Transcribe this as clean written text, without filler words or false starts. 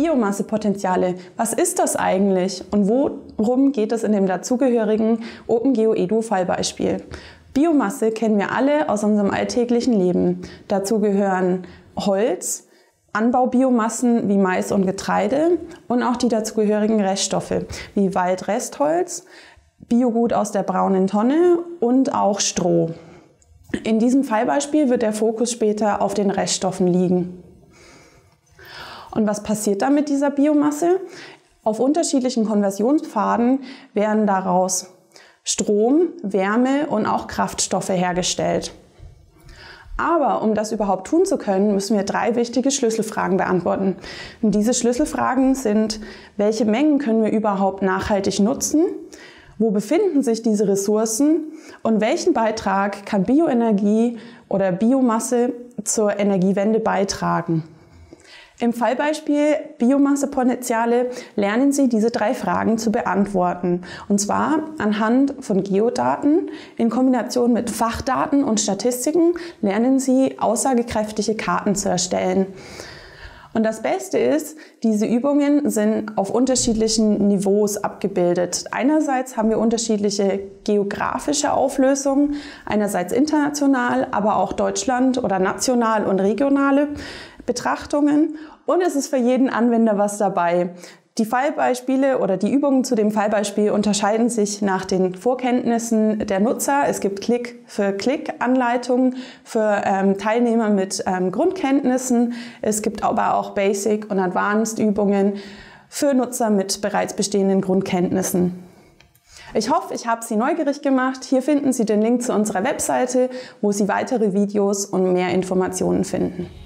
Biomassepotenziale, was ist das eigentlich und worum geht es in dem dazugehörigen OpenGeoEDU-Fallbeispiel? Biomasse kennen wir alle aus unserem alltäglichen Leben. Dazu gehören Holz, Anbaubiomassen wie Mais und Getreide und auch die dazugehörigen Reststoffe wie Waldrestholz, Biogut aus der braunen Tonne und auch Stroh. In diesem Fallbeispiel wird der Fokus später auf den Reststoffen liegen. Und was passiert da mit dieser Biomasse? Auf unterschiedlichen Konversionspfaden werden daraus Strom, Wärme und auch Kraftstoffe hergestellt. Aber um das überhaupt tun zu können, müssen wir 3 wichtige Schlüsselfragen beantworten. Und diese Schlüsselfragen sind: Welche Mengen können wir überhaupt nachhaltig nutzen? Wo befinden sich diese Ressourcen? Und welchen Beitrag kann Bioenergie oder Biomasse zur Energiewende beitragen? Im Fallbeispiel Biomassepotenziale lernen Sie diese 3 Fragen zu beantworten. Und zwar anhand von Geodaten. In Kombination mit Fachdaten und Statistiken lernen Sie aussagekräftige Karten zu erstellen. Und das Beste ist, diese Übungen sind auf unterschiedlichen Niveaus abgebildet. Einerseits haben wir unterschiedliche geografische Auflösungen, einerseits international, aber auch Deutschland oder national und regionale Betrachtungen. Und es ist für jeden Anwender was dabei. Die Fallbeispiele oder die Übungen zu dem Fallbeispiel unterscheiden sich nach den Vorkenntnissen der Nutzer. Es gibt Klick-für-Klick-Anleitungen für Teilnehmer mit Grundkenntnissen. Es gibt aber auch Basic- und Advanced-Übungen für Nutzer mit bereits bestehenden Grundkenntnissen. Ich hoffe, ich habe Sie neugierig gemacht. Hier finden Sie den Link zu unserer Webseite, wo Sie weitere Videos und mehr Informationen finden.